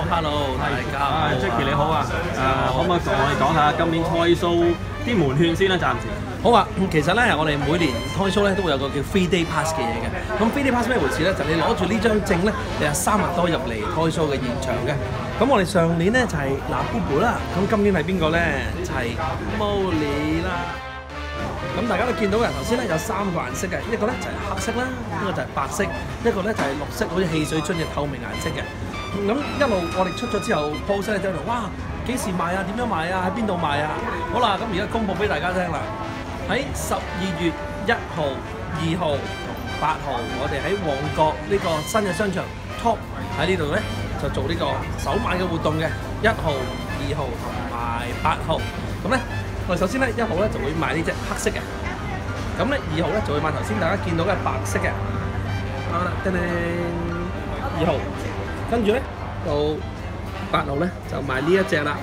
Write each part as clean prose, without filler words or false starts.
hello，大家好。 Jackie 你好啊，可唔可以同我哋講下今年 Toy Show 啲門券先啦？暫時。 好啊，其實咧，我哋每年 Toy Show 咧都會有個叫 3 Day Pass 嘅嘢嘅。咁3 Day Pass 咩回事咧？就你攞住呢張證咧，你係3日多入嚟 Toy Show 嘅現場嘅。咁我哋上年咧就係嗱 Boo 啦，咁今年係邊個咧？就係 Molly 啦。咁大家都見到嘅，頭先咧有3個顏色嘅，一個咧就係黑色啦，一個就係白色，一個咧就係綠色，好似汽水樽嘅透明顏色嘅。咁一路我哋出咗之後 post 咧就喺度，哇！幾時賣啊？點樣賣啊？喺邊度賣啊？好啦，咁而家公佈俾大家聽啦。喺12月1號、2號同8號，我哋喺旺角呢個新嘅商場 Top 喺呢度咧就做呢個首晚嘅活動嘅，1號、2號同埋8號。咁咧，我哋首先咧1號咧就會賣呢隻黑色嘅，咁咧2號咧就會賣頭先大家見到嘅白色嘅。好啦，叮叮2號，跟住咧到8號咧就賣呢一隻啦。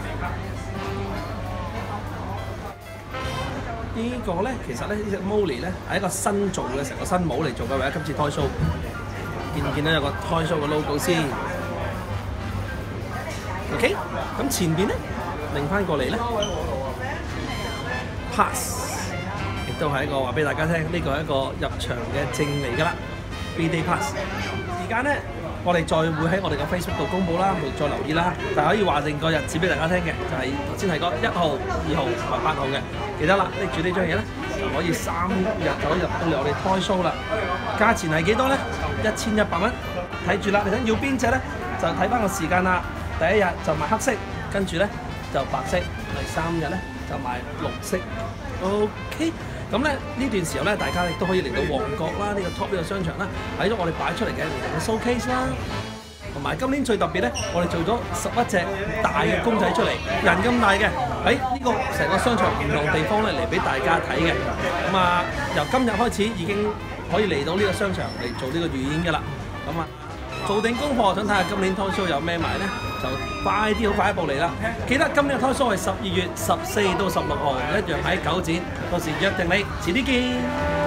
呢個咧其實咧呢隻 Molly 咧係一個新做嘅成個新帽嚟做嘅，為咗今次 Toy Show。見唔見到有個 Toy Show 嘅 logo 先 ？OK， 咁前邊咧擰翻過嚟咧 ，Pass 亦都係一個話俾大家聽，呢個係一個入場嘅證嚟㗎啦 ，3 Day Pass。時間咧，我哋再會喺我哋嘅 Facebook 度公佈啦，再留意啦。但係可以話定個日子俾大家聽嘅，就係頭先係個1號、2號同埋8號嘅。記得啦，拎住呢張嘢咧，就可以3日就可以入到嚟我哋 Toy Show 啦。價錢係幾多咧？1100蚊。睇住啦，你想要邊隻咧？就睇翻個時間啦。第一日就賣黑色，跟住咧就白色，第3日咧就賣綠色。OK， 咁咧呢段時候咧，大家亦都可以嚟到旺角啦，呢個 Top 呢個商場啦，睇咗我哋擺出嚟嘅唔同嘅 showcase 啦。同埋今年最特別咧，我哋做咗11隻大嘅公仔出嚟，人咁大嘅，喺呢個成個商場唔同地方咧嚟俾大家睇嘅。咁啊，由今日開始已經可以嚟到呢個商場嚟做呢個預演㗎啦。咁啊，做定功課，想睇下今年 Toy Show 有咩賣咧，就快啲好快一步嚟啦！記得今年嘅 Toy Show 係12月14到16號，一樣喺9展，到時約定你，遲啲見。